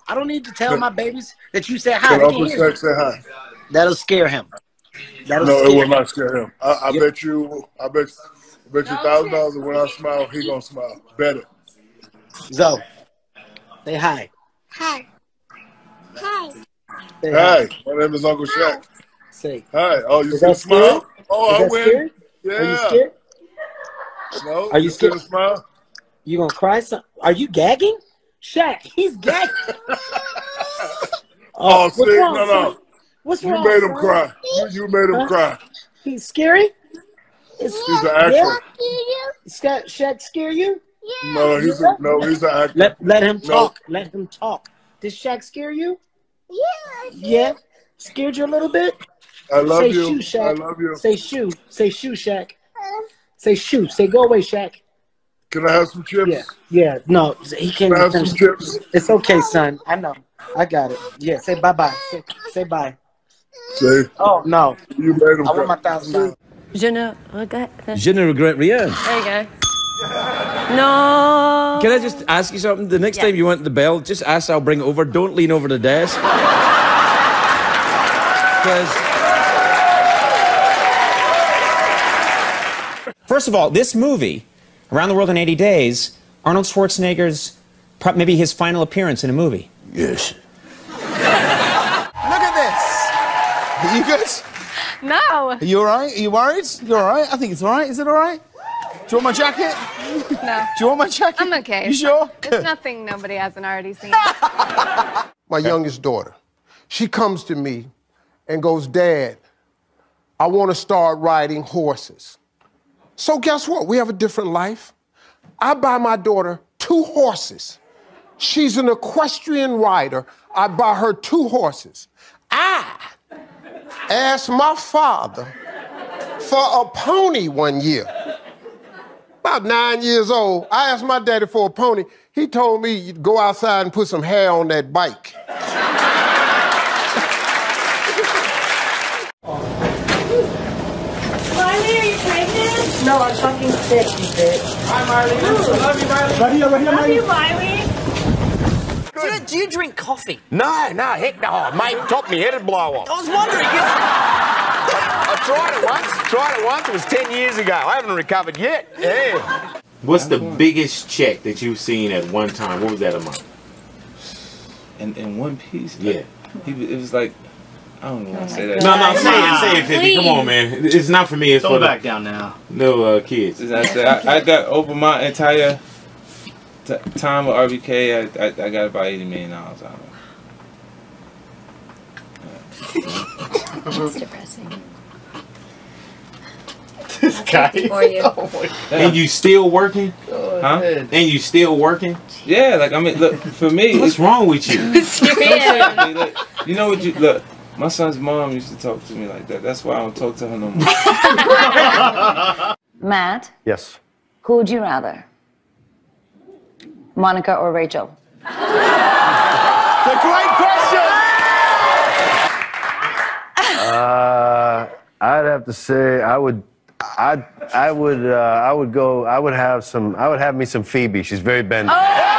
I don't need to tell my babies that you said hi. Can Uncle Shaq say hi? That'll scare him. That'll No, scare it will him. not scare him. I bet you $1,000 that when I smile, he gonna smile. Bet it. Zoe, say hi. Hi. Hi. Say Hi, my name is Uncle Shaq. Say. Hi. Oh, you Is see the that scary? smile? Oh, Is I that win. scary? Yeah. Are you scared? No. Are you see scared? the smile? You gonna cry? Are you gagging? Shaq, he's gagging. Oh, see, what's wrong, no. son? What's You wrong, made him son? cry. You made him cry. He's scary? He's an actor. Shaq scare you? No, he's an actor. Let him talk. No. Let him talk. Did Shaq scare you? Yeah. Scared you a little bit? I love Say you. Shoe, Shaq. I love you. Say shoe. Say shoe, Shaq. Say shoe. Say go away, Shaq. Can I have some chips? Yeah. No, he can't. Can I have some chips? It's okay, son. I know. I got it. Yeah. Say bye-bye. Say bye. Say. Oh no. You made him. I want my $1,000. Je ne regrette. Je ne regrette rien. There you go. No. Can I just ask you something? The next time you want the bell, just ask, I'll bring it over. Don't lean over the desk. First of all, this movie, Around the World in 80 Days, Arnold Schwarzenegger's, maybe his final appearance in a movie. Yes. Look at this. Are you good? No. Are you all right? Are you worried? You all right? I think it's all right. Is it all right? Do you want my jacket? No. Do you want my jacket? I'm okay. You sure? It's nothing nobody hasn't already seen. My youngest daughter, she comes to me and goes, Dad, I want to start riding horses. So guess what? We have a different life. I buy my daughter 2 horses. She's an equestrian rider. I buy her 2 horses. I asked my father for a pony one year. About 9 years old, I asked my daddy for a pony. He told me, you'd go outside and put some hair on that bike. Marley, are you pregnant? No, I'm fucking sick, you bitch. Hi, Miley. Love you, Miley. Love you, Miley. Do you drink coffee? No, heck no. Mate, top me head would blow off. I was wondering. I tried it once. It was 10 years ago. I haven't recovered yet. Yeah. What's the biggest check that you've seen at one time? What was that amount? In one piece? Yeah. It was like, I don't know. Say that. No, say it, 50. Come on, man. It's not for me. It's for back the down now. No kids. I got over my entire time with RBK. I got about $80 million out of it. That's depressing. This guy. For you. And you still working? Huh? And you still working? Yeah, like I mean, look, for me, what's wrong with you? Look, you know what you look. My son's mom used to talk to me like that. That's why I don't talk to her no more. Matt? Yes. Who would you rather? Monica or Rachel? It's a great question! I'd have to say I would have me some Phoebe. She's very bendy.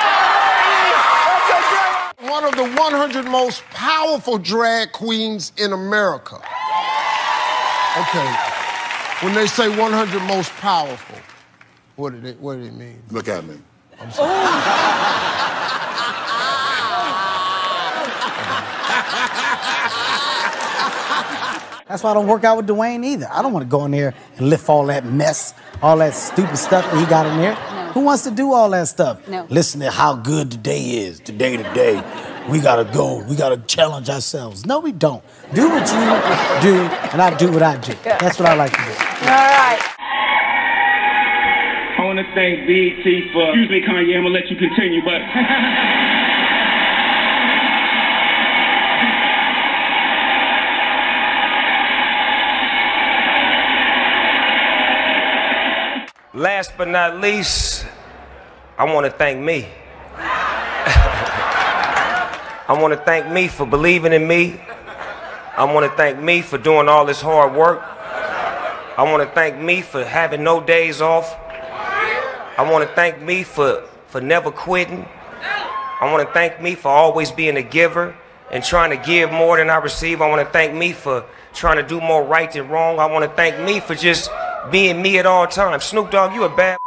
One of the 100 most powerful drag queens in America. Okay, when they say 100 most powerful, what do they mean? Look at me. I'm sorry. That's why I don't work out with Dwayne either. I don't want to go in there and lift all that mess, all that stupid stuff that he got in there. No. Who wants to do all that stuff? No. Listen to how good today is. Today. We gotta go. We gotta challenge ourselves. No, we don't. Do what you do, and I do what I do. That's what I like to do. All right. I want to thank Big T for. Excuse me, Kanye. I'm gonna let you continue, but. Last but not least, I want to thank me. I want to thank me for believing in me. I want to thank me for doing all this hard work. I want to thank me for having no days off. I want to thank me for never quitting. I want to thank me for always being a giver and trying to give more than I receive. I want to thank me for trying to do more right than wrong. I want to thank me for just being me at all times. Snoop Dogg, you a bad